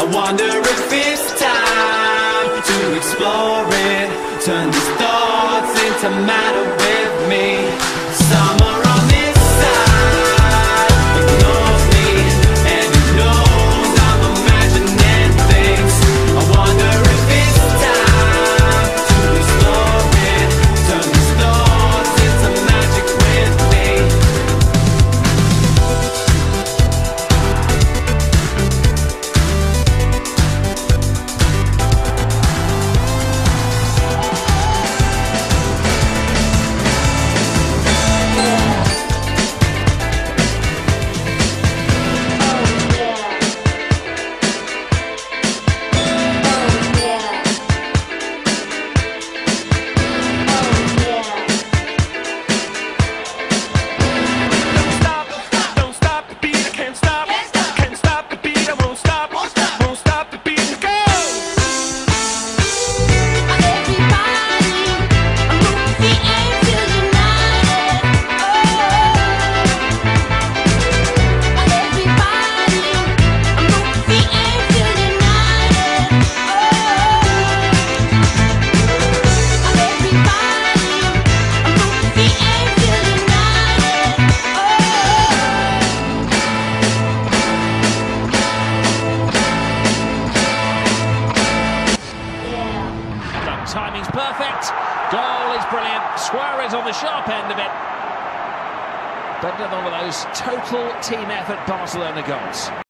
I wonder if it's time to explore it. Turn these thoughts into matter with me. Summer on this side ignores me, and it knows I'm imagining things. I wonder if it's time to explore it. Turn these thoughts into magic with me. Timing's perfect, goal is brilliant, Suarez on the sharp end of it. But another one of those total team effort Barcelona goals.